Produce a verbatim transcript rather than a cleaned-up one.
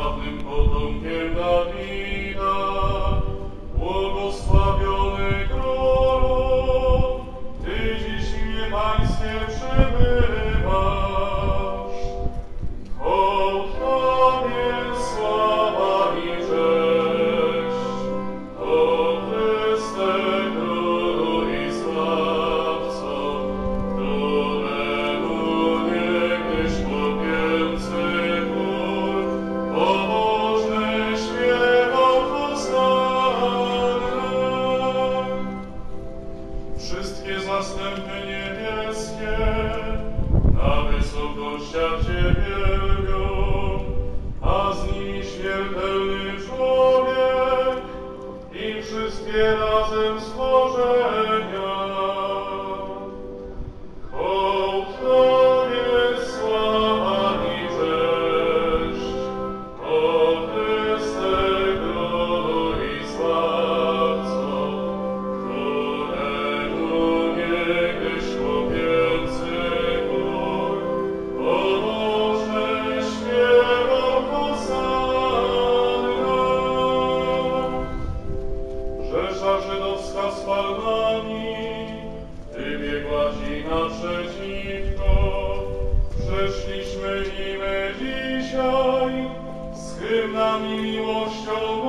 sławnym potomkiem Dawida, błogosławiony Królu, Ty dziś w niepaństwie przybywasz. Hołd Tobie sława i cześć, o Chryste Królu i Zbawco, któremu niegdyś chłopięcy chór pobożny śpiewał hosannę. Wszystkie zastępy niebieskie na wysokościach Cię wielbią, a z nimi śmiertelny człowiek i wszystkie razem stworzenia. Hołd Tobie sława i cześć, o Chryste Królu i Zbawco, któremu niegdyś chłopięcy chór pobożny śpiewał hosannę. Rzesza żydowska z palmami wybiegła Ci naprzeciwko. Przeszliśmy i my dzisiaj z hymnami miłością